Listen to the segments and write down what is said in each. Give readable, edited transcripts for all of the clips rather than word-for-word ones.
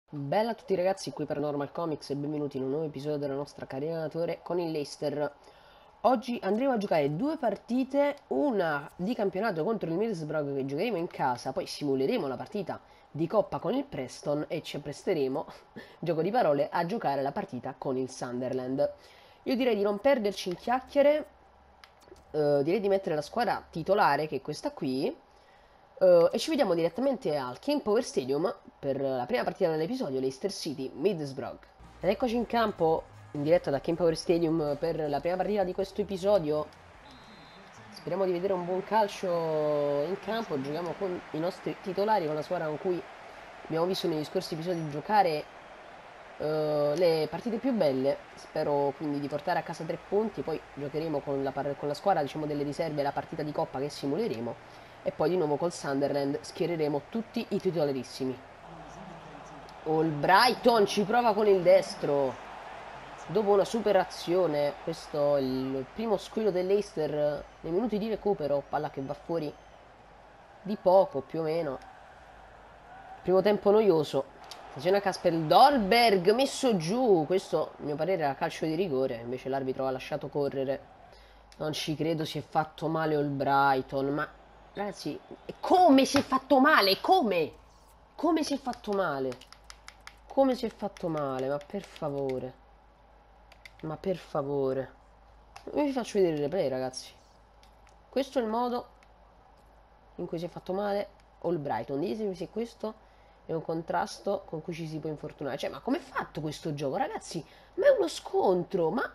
Bella a tutti ragazzi, qui per Normal Comics e benvenuti in un nuovo episodio della nostra carriera allenatore con il Leicester. Oggi andremo a giocare due partite, una di campionato contro il Middlesbrough che giocheremo in casa, poi simuleremo la partita di Coppa con il Preston e ci appresteremo, gioco di parole, a giocare la partita con il Sunderland. Io direi di non perderci in chiacchiere, direi di mettere la squadra titolare che è questa qui. E ci vediamo direttamente al King Power Stadium per la prima partita dell'episodio Leicester City Middlesbrough. Ed eccoci in campo in diretta da King Power Stadium per la prima partita di questo episodio. Speriamo di vedere un buon calcio in campo. Giochiamo con i nostri titolari, con la squadra con cui abbiamo visto negli scorsi episodi giocare le partite più belle. Spero quindi di portare a casa 3 punti. Poi giocheremo con la squadra, diciamo, delle riserve la partita di Coppa che simuleremo. E poi di nuovo col Sunderland schiereremo tutti i titolarissimi. Brighton ci prova con il destro. Dopo una super azione, questo è il primo squillo dell'Eister nei minuti di recupero. Palla che va fuori di poco più o meno. Primo tempo noioso. Attenzione a Casper Dolberg messo giù. Questo, a mio parere, era calcio di rigore. Invece l'arbitro ha lasciato correre. Non ci credo, si è fatto male Brighton. Ma ragazzi, come si è fatto male? Come? Come si è fatto male? Come si è fatto male? Ma per favore. Ma per favore. Io vi faccio vedere il replay, ragazzi. Questo è il modo in cui si è fatto male Brighton. Ditemi se questo è un contrasto con cui ci si può infortunare. Cioè, ma com'è fatto questo gioco, ragazzi? Ma è uno scontro, ma...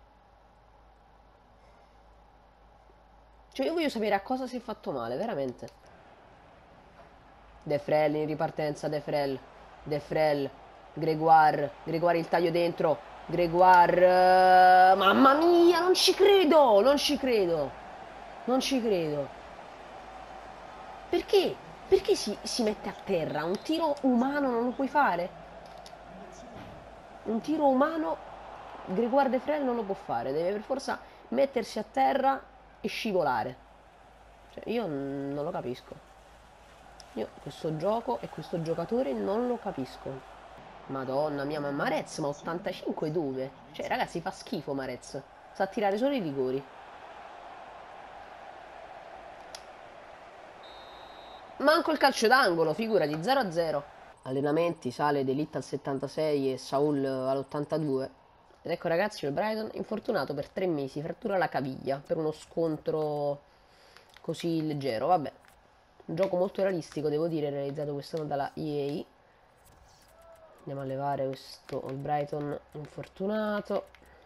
Cioè, io voglio sapere a cosa si è fatto male, veramente. De Frel in ripartenza, De Frel. De Frel. Gregoire. Gregoire il taglio dentro. Gregoire. Mamma mia, non ci credo! Non ci credo! Non ci credo. Perché? Perché si mette a terra? Un tiro umano non lo puoi fare? Un tiro umano Gregoire De Frel non lo può fare. Deve per forza mettersi a terra e scivolare. Cioè, io non lo capisco. Io questo gioco e questo giocatore non lo capisco. Madonna mia, ma Marez, ma 85 dove? Cioè, ragazzi, fa schifo Marez. Sa tirare solo i rigori. Manco il calcio d'angolo, figurati, 0-0. Allenamenti, sale d'Elite al 76 e Saul all'82. Ed ecco ragazzi, il Brighton infortunato per 3 mesi, frattura alla caviglia per uno scontro così leggero. Vabbè, un gioco molto realistico, devo dire, realizzato quest'anno dalla EA. Andiamo a levare questo Brighton infortunato.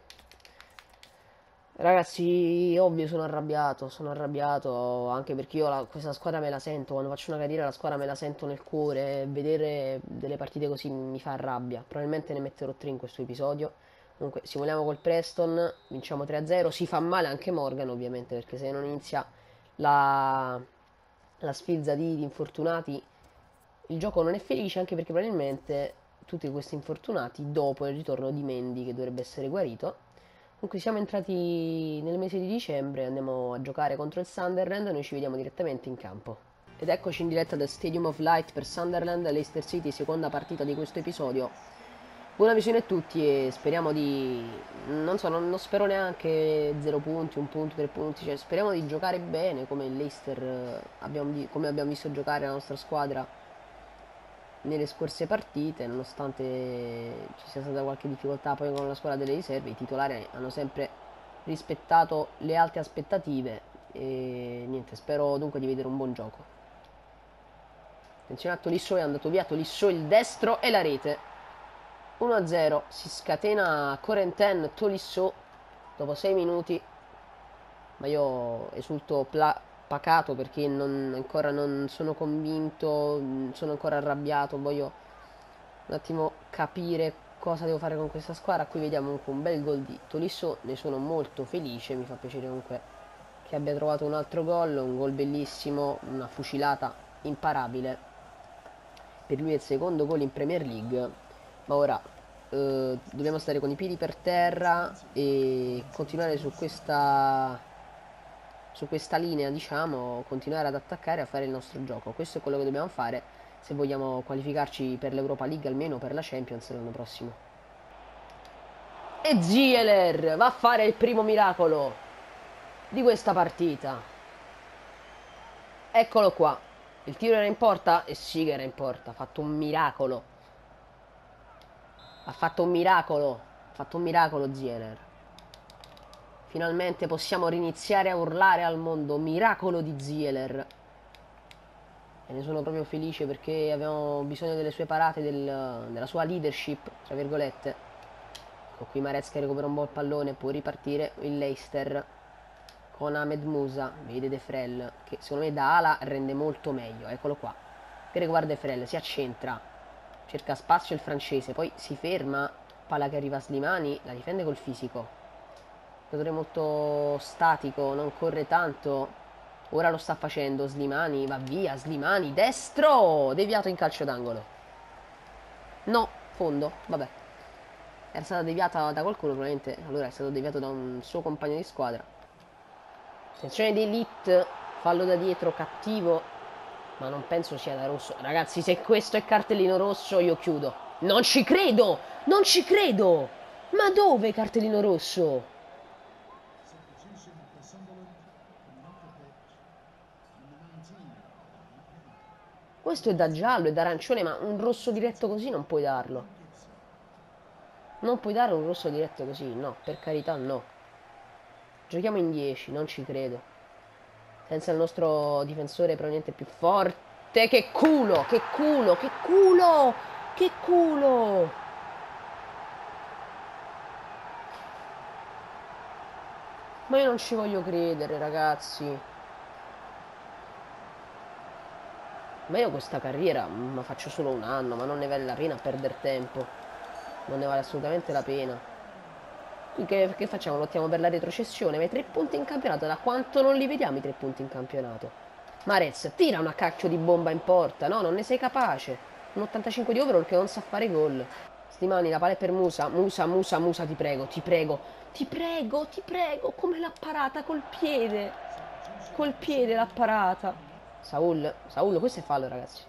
Ragazzi, ovvio sono arrabbiato anche perché io questa squadra me la sento, quando faccio una carriera la squadra me la sento nel cuore e vedere delle partite così mi fa rabbia. Probabilmente ne metterò 3 in questo episodio. Comunque, simuliamo col Preston, vinciamo 3-0, si fa male anche Morgan ovviamente perché se non inizia la, la sfilza di infortunati il gioco non è felice anche perché probabilmente tutti questi infortunati dopo il ritorno di Mendy che dovrebbe essere guarito. Comunque siamo entrati nel mese di dicembre, andiamo a giocare contro il Sunderland e noi ci vediamo direttamente in campo. Ed eccoci in diretta da Stadium of Light per Sunderland, Leicester City, seconda partita di questo episodio. Buona visione a tutti e speriamo di... non so, non spero neanche 0 punti, 1 punto, 3 punti, cioè speriamo di giocare bene come il Leicester, come abbiamo visto giocare la nostra squadra nelle scorse partite, nonostante ci sia stata qualche difficoltà poi con la squadra delle riserve, i titolari hanno sempre rispettato le alte aspettative e niente, spero dunque di vedere un buon gioco. Attenzione a Tolisso, è andato via Tolisso, il destro e la rete. 1-0, si scatena Corentin Tolisso dopo 6 minuti, ma io esulto pacato perché ancora non sono convinto, sono ancora arrabbiato, voglio un attimo capire cosa devo fare con questa squadra. Qui vediamo comunque un bel gol di Tolisso, ne sono molto felice, mi fa piacere comunque che abbia trovato un altro gol, un gol bellissimo, una fucilata imparabile. Per lui è il secondo gol in Premier League, ma ora dobbiamo stare con i piedi per terra e continuare su questa su questa linea, diciamo, continuare ad attaccare e a fare il nostro gioco. Questo è quello che dobbiamo fare se vogliamo qualificarci per l'Europa League, almeno per la Champions l'anno prossimo. E Zieler va a fare il primo miracolo di questa partita. Eccolo qua. Il tiro era in porta? E sì che era in porta. Ha fatto un miracolo. Ha fatto un miracolo. Ha fatto un miracolo Zieler. Finalmente possiamo riniziare a urlare al mondo. Miracolo di Zieler. E ne sono proprio felice perché avevamo bisogno delle sue parate, della sua leadership, tra virgolette. Ecco qui Marez che recupera un po' il pallone, può ripartire il Leicester con Ahmed Musa, vede De Frel, che secondo me da ala rende molto meglio, eccolo qua. Che riguarda De Frel, si accentra, cerca spazio il francese, poi si ferma, palla che arriva a Slimani, la difende col fisico. Giocatore molto statico, non corre tanto. Ora lo sta facendo Slimani, va via, Slimani, destro! Deviato in calcio d'angolo. No, fondo, vabbè. Era stata deviata da qualcuno, probabilmente. Allora è stato deviato da un suo compagno di squadra. Attenzione di Elite, fallo da dietro, cattivo. Ma non penso sia da rosso. Ragazzi, se questo è cartellino rosso, io chiudo. Non ci credo! Non ci credo! Ma dove cartellino rosso? Questo è da giallo, è da arancione, ma un rosso diretto così non puoi darlo. Non puoi dare un rosso diretto così, no, per carità no. Giochiamo in 10, non ci credo. Senza il nostro difensore probabilmente più forte. Che culo, che culo, che culo, che culo. Ma io non ci voglio credere, ragazzi. Ma io questa carriera ma faccio solo un anno, ma non ne vale la pena perdere tempo. Non ne vale assolutamente la pena. Qui che facciamo? Lottiamo per la retrocessione, ma i 3 punti in campionato, da quanto non li vediamo i 3 punti in campionato? Marez, tira una cacchio di bomba in porta, no? Non ne sei capace. Un 85 di overall che non sa fare gol. Slimani, la palla è per Musa. Musa, Musa, Musa, ti prego, ti prego. Ti prego, ti prego. Come l'ha parata col piede. Col piede l'ha parata. Saul, Saul, questo è fallo, ragazzi.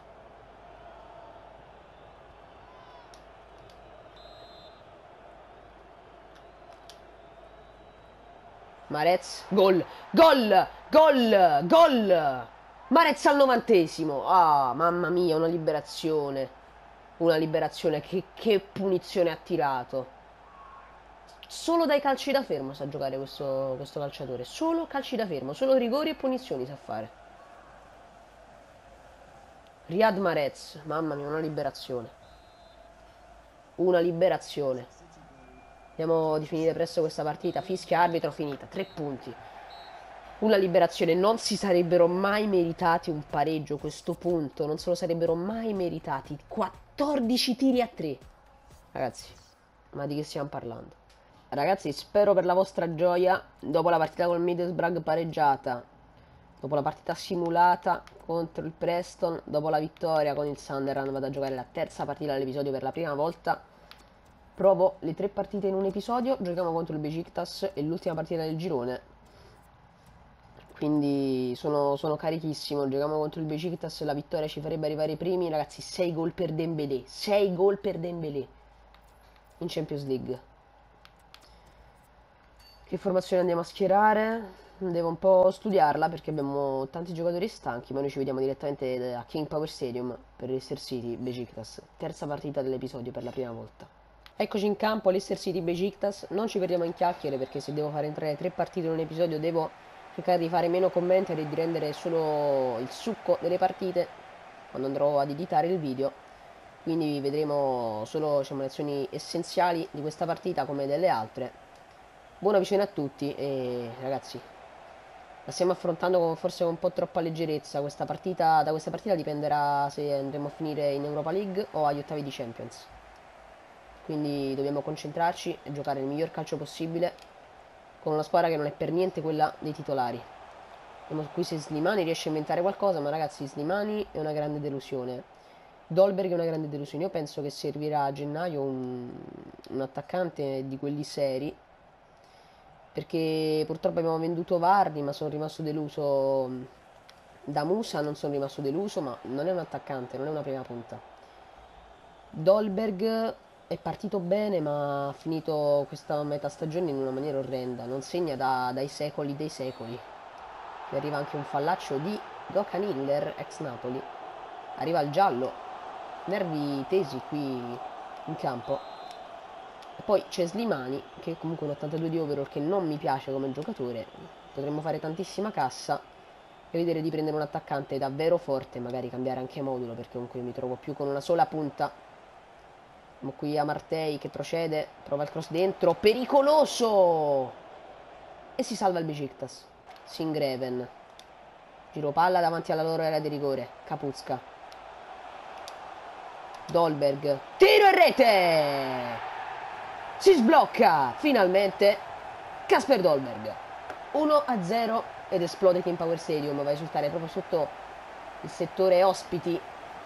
Marez, gol, gol, gol, gol. Marez al 90°. Ah, mamma mia, una liberazione. Una liberazione, che punizione ha tirato. Solo dai calci da fermo sa giocare questo calciatore. Solo calci da fermo, solo rigori e punizioni sa fare. Riyad Mahrez, mamma mia, una liberazione. Una liberazione. Vediamo di finire presto questa partita. Fischia, arbitro, finita. 3 punti. Una liberazione. Non si sarebbero mai meritati un pareggio a questo punto. Non se lo sarebbero mai meritati. 14 tiri a 3. Ragazzi, ma di che stiamo parlando? Ragazzi, spero per la vostra gioia, dopo la partita col Middlesbrough pareggiata, dopo la partita simulata contro il Preston, dopo la vittoria con il Sunderland, vado a giocare la terza partita dell'episodio per la prima volta. Provo le 3 partite in un episodio, giochiamo contro il Besiktas e l'ultima partita del girone. Quindi sono carichissimo, giochiamo contro il Besiktas, la vittoria ci farebbe arrivare ai primi, ragazzi, 6 gol per Dembélé, 6 gol per Dembélé in Champions League. Che formazione andiamo a schierare? Devo un po' studiarla perché abbiamo tanti giocatori stanchi, ma noi ci vediamo direttamente a King Power Stadium per Leicester City Besiktas, terza partita dell'episodio per la prima volta. Eccoci in campo, Leicester City Besiktas, non ci perdiamo in chiacchiere perché se devo fare entrare 3 partite in un episodio devo cercare di fare meno commentari e di rendere solo il succo delle partite quando andrò ad editare il video. Quindi vedremo solo, diciamo, le azioni essenziali di questa partita come delle altre. Buona visione a tutti e ragazzi, la stiamo affrontando forse con un po' troppa leggerezza questa partita. Da questa partita dipenderà se andremo a finire in Europa League o agli ottavi di Champions. Quindi dobbiamo concentrarci e giocare il miglior calcio possibile con una squadra che non è per niente quella dei titolari. Vediamo qui se Slimani riesce a inventare qualcosa, ma ragazzi, Slimani è una grande delusione. Dolberg è una grande delusione. Io penso che servirà a gennaio un attaccante di quelli seri. perché purtroppo abbiamo venduto Vardy, ma sono rimasto deluso da Musa, non sono rimasto deluso, ma non è un attaccante, non è una prima punta. Dolberg è partito bene, ma ha finito questa metà stagione in una maniera orrenda, non segna dai secoli dei secoli. Qui arriva anche un fallaccio di Gökhan Hiller, ex Napoli. Arriva il giallo, nervi tesi qui in campo. E poi c'è Slimani, che comunque un 82 di overall, che non mi piace come giocatore. Potremmo fare tantissima cassa e vedere di prendere un attaccante davvero forte, magari cambiare anche modulo, perché comunque io mi trovo più con una sola punta. Siamo qui a Martei che procede, prova il cross dentro, pericoloso! E si salva il Besiktas. Singreven. Giro palla davanti alla loro area di rigore. Kapuzka. Dolberg. Tiro e rete! Si sblocca finalmente Kasper Dolberg. 1-0 ed esplode King Power Stadium. Va a risultare proprio sotto il settore ospiti.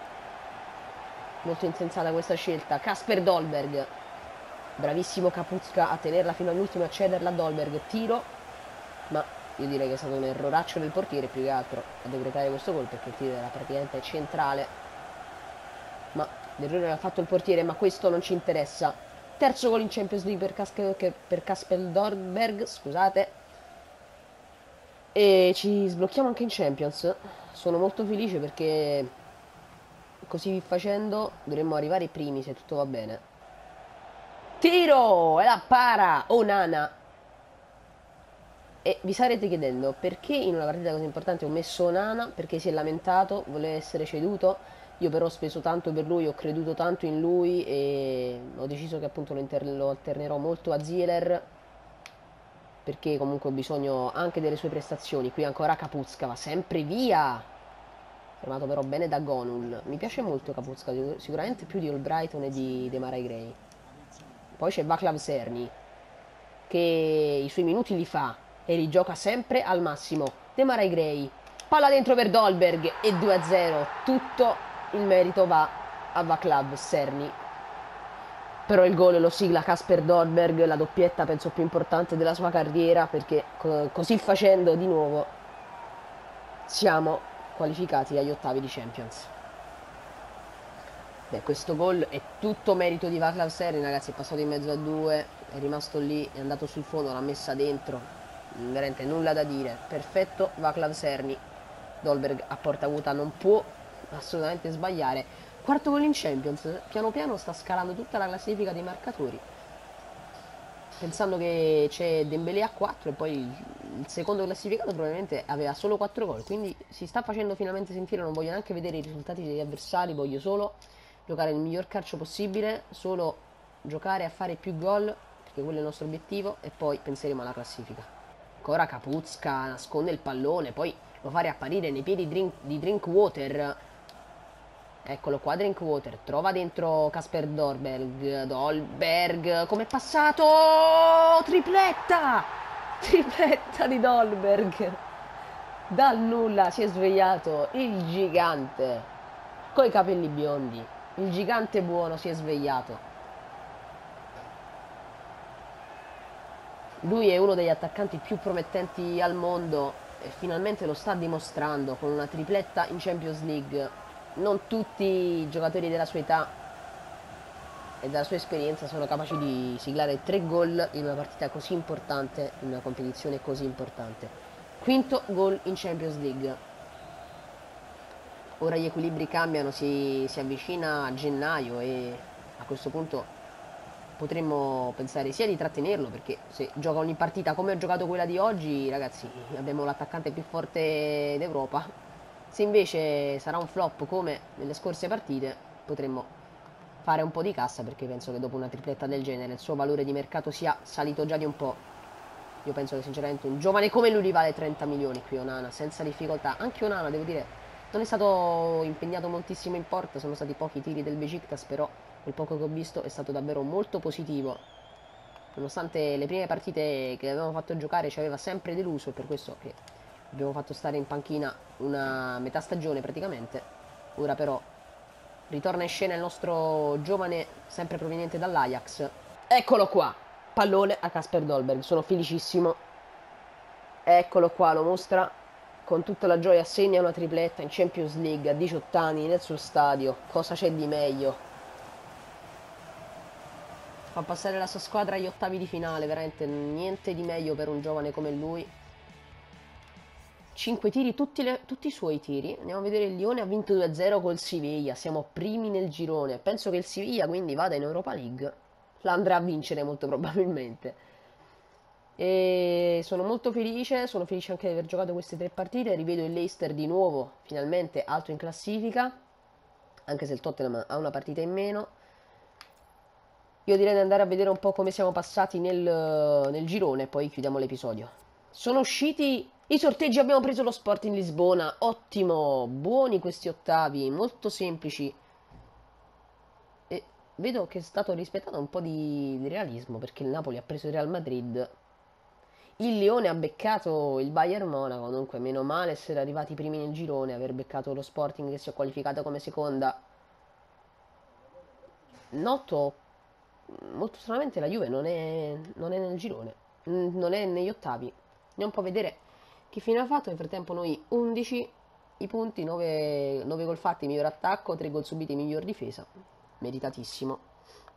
Molto insensata questa scelta. Kasper Dolberg. Bravissimo Kapuzka a tenerla fino all'ultimo e a cederla a Dolberg. Tiro. Ma io direi che è stato un erroraccio del portiere più che altro a decretare questo gol, perché il tiro era praticamente centrale. Ma l'errore l'ha fatto il portiere, ma questo non ci interessa. Terzo gol in Champions League per Kasper Dolberg, scusate. E ci sblocchiamo anche in Champions. Sono molto felice perché così facendo dovremmo arrivare ai primi se tutto va bene. Tiro! E la para Onana. E vi sarete chiedendo perché in una partita così importante ho messo Onana, perché si è lamentato, voleva essere ceduto. Io però ho speso tanto per lui, ho creduto tanto in lui e ho deciso che appunto lo alternerò molto a Zieler, perché comunque ho bisogno anche delle sue prestazioni. Qui ancora Kapuzka, va sempre via, fermato però bene da Gonul. Mi piace molto Kapuzka, sicuramente più di Albrighton e di Demarai Gray. Poi c'è Vaclav Serni, che i suoi minuti li fa e li gioca sempre al massimo. Demarai Gray, palla dentro per Dolberg e 2-0. Tutto il merito va a Vaclav Serni. Però il gol lo sigla Kasper Dolberg, la doppietta penso più importante della sua carriera, perché così facendo di nuovo siamo qualificati agli ottavi di Champions. Beh, questo gol è tutto merito di Vaclav Serni, ragazzi, è passato in mezzo a due, è rimasto lì, è andato sul fondo, l'ha messa dentro, veramente nulla da dire, perfetto Vaclav Serni. Dolberg a porta vuota non può assolutamente sbagliare. Quarto gol in Champions, piano piano sta scalando tutta la classifica dei marcatori, pensando che c'è Dembélé a 4 e poi il secondo classificato probabilmente aveva solo 4 gol, quindi si sta facendo finalmente sentire. Non voglio neanche vedere i risultati degli avversari, voglio solo giocare il miglior calcio possibile, solo giocare a fare più gol, perché quello è il nostro obiettivo, e poi penseremo alla classifica. Ancora Kapuzka nasconde il pallone, poi lo fa riapparire nei piedi di Drinkwater. Eccolo qua Drinkwater, trova dentro Kasper Dolberg, come è passato? Tripletta! Tripletta di Dolberg. Dal nulla si è svegliato il gigante, coi capelli biondi. Il gigante buono si è svegliato. Lui è uno degli attaccanti più promettenti al mondo e finalmente lo sta dimostrando con una tripletta in Champions League. Non tutti i giocatori della sua età e della sua esperienza sono capaci di siglare 3 gol in una partita così importante, in una competizione così importante. Quinto gol in Champions League. Ora gli equilibri cambiano, si avvicina a gennaio e a questo punto potremmo pensare sia di trattenerlo, perché se gioca ogni partita come ho giocato quella di oggi, ragazzi, abbiamo l'attaccante più forte d'Europa. Se invece sarà un flop come nelle scorse partite, potremmo fare un po' di cassa, perché penso che dopo una tripletta del genere il suo valore di mercato sia salito già di un po'. Io penso che sinceramente un giovane come lui vale 30 milioni qui Onana, senza difficoltà. Anche Onana, devo dire, non è stato impegnato moltissimo in porta, sono stati pochi tiri del Besiktas, però quel poco che ho visto è stato davvero molto positivo. Nonostante le prime partite che avevamo fatto giocare ci aveva sempre deluso, è per questo che abbiamo fatto stare in panchina una metà stagione praticamente. Ora però ritorna in scena il nostro giovane sempre proveniente dall'Ajax. Eccolo qua! pallone a Kasper Dolberg. Sono felicissimo. Eccolo qua, lo mostra con tutta la gioia. Segna una tripletta in Champions League a 18 anni nel suo stadio. Cosa c'è di meglio? Fa passare la sua squadra agli ottavi di finale. Veramente niente di meglio per un giovane come lui. 5 tiri, tutti i suoi tiri. Andiamo a vedere, il Lione ha vinto 2-0 col Siviglia. Siamo primi nel girone. Penso che il Siviglia quindi vada in Europa League. La andrà a vincere molto probabilmente. E sono felice anche di aver giocato queste 3 partite. Rivedo il Leicester di nuovo, finalmente alto in classifica, anche se il Tottenham ha una partita in meno. Io direi di andare a vedere un po' come siamo passati nel girone e poi chiudiamo l'episodio. Sono usciti i sorteggi, abbiamo preso lo Sporting Lisbona, ottimo, buoni questi ottavi, molto semplici. E vedo che è stato rispettato un po' di realismo, perché il Napoli ha preso il Real Madrid. Il Lione ha beccato il Bayern Monaco, comunque meno male essere arrivati primi nel girone, aver beccato lo Sporting che si è qualificato come seconda. Noto molto stranamente la Juve non è nel girone, non è negli ottavi. Andiamo un po' a vedere che fine ha fatto. Nel frattempo noi 11 i punti, 9 gol fatti, miglior attacco, 3 gol subiti, miglior difesa. Meritatissimo.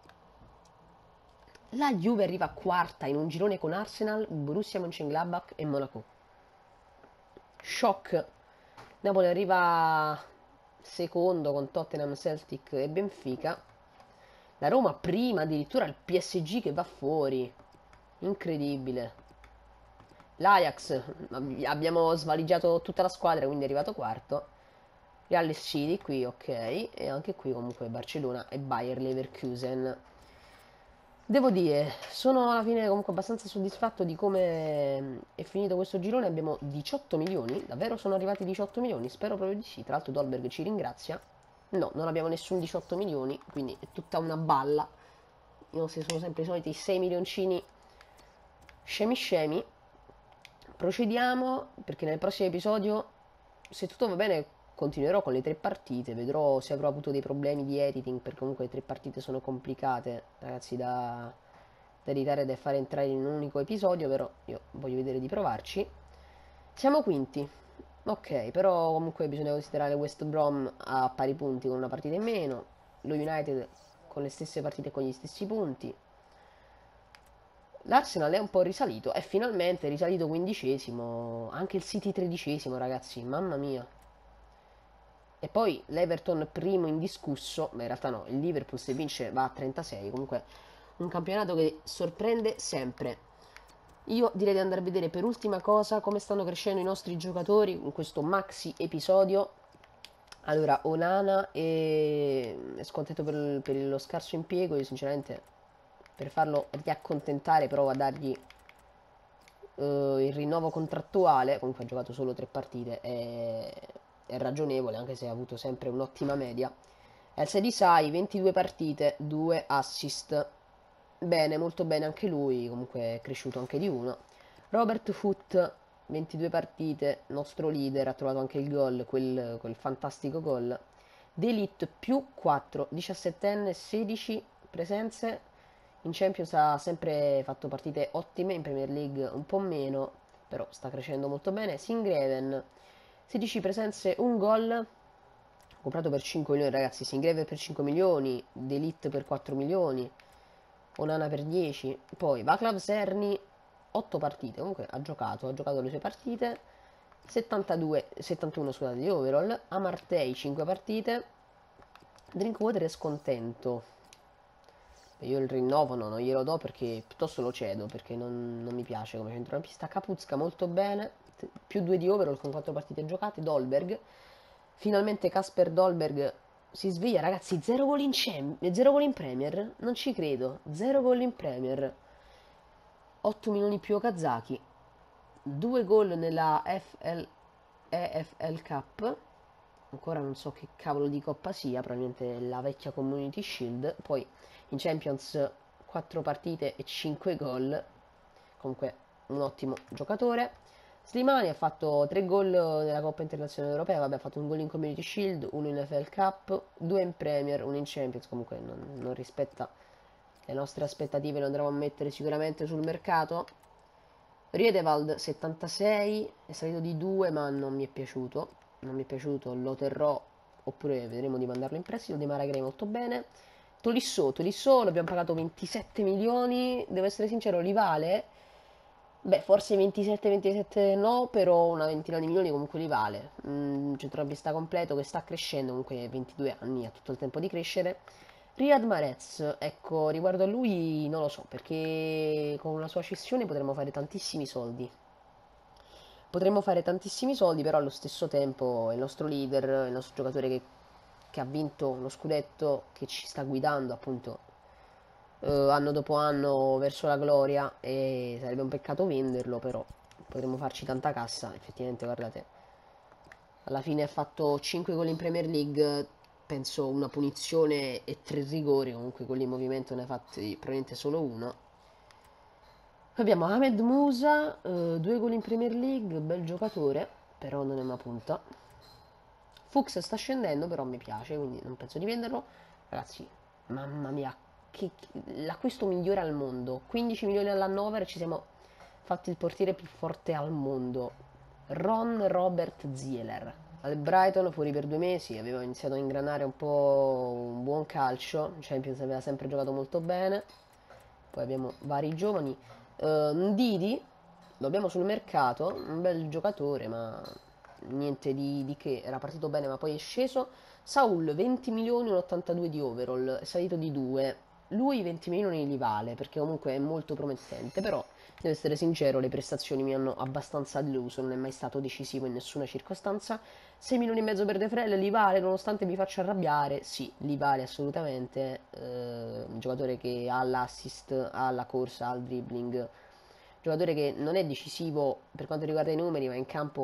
La Juve arriva quarta in un girone con Arsenal, Borussia Mönchengladbach e Monaco. Shock. Napoli arriva secondo con Tottenham, Celtic e Benfica. La Roma prima, addirittura il PSG che va fuori. Incredibile. L'Ajax, abbiamo svaligiato tutta la squadra, quindi è arrivato quarto. Real City qui, ok. E anche qui comunque Barcellona e Bayer Leverkusen. Devo dire, sono alla fine comunque abbastanza soddisfatto di come è finito questo girone. Abbiamo 18 milioni, davvero sono arrivati 18 milioni? Spero proprio di sì. Tra l'altro Dolberg ci ringrazia. No, non abbiamo nessun 18 milioni, quindi è tutta una balla. I nostri sono sempre i soliti 6 milioncini scemi scemi. Procediamo, perché nel prossimo episodio, se tutto va bene, continuerò con le 3 partite. Vedrò se avrò avuto dei problemi di editing, perché comunque le 3 partite sono complicate, ragazzi, da editare e da fare entrare in un unico episodio, però io voglio vedere di provarci. Siamo quinti. Ok, però comunque bisogna considerare West Brom a pari punti con una partita in meno, lo United con le stesse partite e con gli stessi punti. L'Arsenal è un po' risalito, è finalmente risalito 15esimo, anche il City 13esimo, ragazzi, mamma mia. E poi l'Everton primo indiscusso, ma in realtà no, il Liverpool se vince va a 36, comunque un campionato che sorprende sempre. Io direi di andare a vedere per ultima cosa come stanno crescendo i nostri giocatori in questo maxi episodio. Allora, Onana è scontento per lo scarso impiego. Io sinceramente per farlo riaccontentare provo a dargli il rinnovo contrattuale. Comunque ha giocato solo 3 partite, è ragionevole anche se ha avuto sempre un'ottima media. El Sedisai 22 partite, 2 assist. Bene, molto bene anche lui, comunque è cresciuto anche di uno. Robert Foot, 22 partite, nostro leader, ha trovato anche il gol, quel fantastico gol. D'Elite più 4, 17enne, 16 presenze. In Champions ha sempre fatto partite ottime, in Premier League un po' meno, però sta crescendo molto bene. Singraven, 16 presenze, un gol. Comprato per 5 milioni, ragazzi. Singraven per 5 milioni, D'Elite per 4 milioni. Onana per 10. Poi Vaclav Serni 8 partite. Comunque ha giocato le sue partite. 71 scusate di overall. Amartey 5 partite. Drinkwater è scontento. Io il rinnovo no, non glielo do perché piuttosto lo cedo perché non mi piace come centrocampista. Capuzca molto bene. Più 2 di overall con 4 partite giocate. Dolberg. Finalmente Kasper Dolberg si sveglia, ragazzi. 0 gol in 0 gol in Premier. Non ci credo. 0 gol in Premier. 8 milioni più Okazaki. 2 gol nella EFL Cup. Ancora non so che cavolo di coppa sia. Probabilmente la vecchia Community Shield. Poi in Champions 4 partite e 5 gol. Comunque un ottimo giocatore. Slimani ha fatto 3 gol nella Coppa Internazionale Europea, vabbè, ha fatto un gol in Community Shield, uno in FL Cup, 2 in Premier, uno in Champions, comunque non rispetta le nostre aspettative lo andremo a mettere sicuramente sul mercato. Riedewald 76, è salito di 2 ma non mi è piaciuto, non mi è piaciuto, lo terrò oppure vedremo di mandarlo in prestito. Di Maragray molto bene. Tolisso l'abbiamo pagato 27 milioni, devo essere sincero, li vale? Beh, forse 27 no, però una ventina di milioni comunque li vale. Centrocampista completo che sta crescendo, comunque 22 anni, ha tutto il tempo di crescere. Riyad Mahrez, ecco, riguardo a lui non lo so, perché con una sua cessione potremmo fare tantissimi soldi. Potremmo fare tantissimi soldi, però allo stesso tempo è il nostro leader, il nostro giocatore che ha vinto lo scudetto, che ci sta guidando appunto anno dopo anno verso la gloria e sarebbe un peccato venderlo, però potremmo farci tanta cassa, effettivamente guardate, alla fine ha fatto 5 gol in Premier League, penso una punizione e 3 rigori, comunque quelli in movimento ne ha fatti probabilmente solo uno. Poi abbiamo Ahmed Musa, 2 gol in Premier League, bel giocatore, però non è una punta. Fuchs sta scendendo, però mi piace, quindi non penso di venderlo. Ragazzi, mamma mia, l'acquisto migliore al mondo. 15 milioni all'Hannover, ci siamo fatti il portiere più forte al mondo. Ron Robert Zieler. Al Brighton fuori per 2 mesi, aveva iniziato a ingranare un po' un buon calcio. In Champions aveva sempre giocato molto bene. Poi abbiamo vari giovani. Ndidi, lo abbiamo sul mercato, un bel giocatore, ma niente di che, era partito bene ma poi è sceso. Saul 20 milioni, un 82 di overall, è salito di 2. Lui 20 milioni li vale perché comunque è molto promettente, però devo essere sincero, le prestazioni mi hanno abbastanza deluso, non è mai stato decisivo in nessuna circostanza. 6 milioni e mezzo per De Frel li vale nonostante mi faccia arrabbiare? Sì, li vale assolutamente. Un giocatore che ha l'assist, ha la corsa, ha il dribbling, giocatore che non è decisivo per quanto riguarda i numeri, ma in campo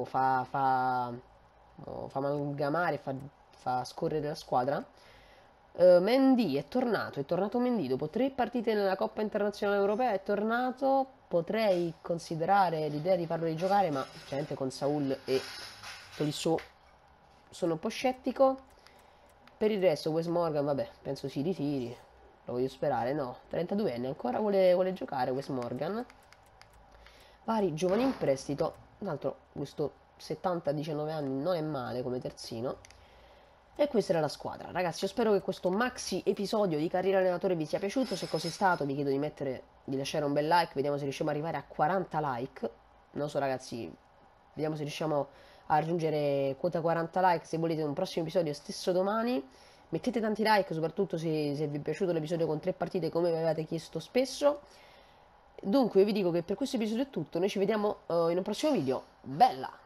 fa amalgamare, fa scorrere la squadra. Mendy è tornato Mendy dopo 3 partite nella Coppa Internazionale Europea, è tornato, potrei considerare l'idea di farlo rigiocare, ma ovviamente con Saul e Tolisso sono un po' scettico. Per il resto Wes Morgan, vabbè, penso si ritiri, lo voglio sperare, no, 32enne, ancora vuole giocare Wes Morgan. Vari giovani in prestito, tra l'altro questo 70-19 anni non è male come terzino. E questa era la squadra. Ragazzi, io spero che questo maxi episodio di Carriera Allenatore vi sia piaciuto. Se così è stato, vi chiedo di lasciare un bel like. Vediamo se riusciamo ad arrivare a 40 like. Non so, ragazzi, vediamo se riusciamo a raggiungere quota 40 like. Se volete un prossimo episodio, stesso domani. Mettete tanti like, soprattutto se vi è piaciuto l'episodio con 3 partite, come mi avevate chiesto spesso. Dunque, io vi dico che per questo episodio è tutto. Noi ci vediamo in un prossimo video. Bella!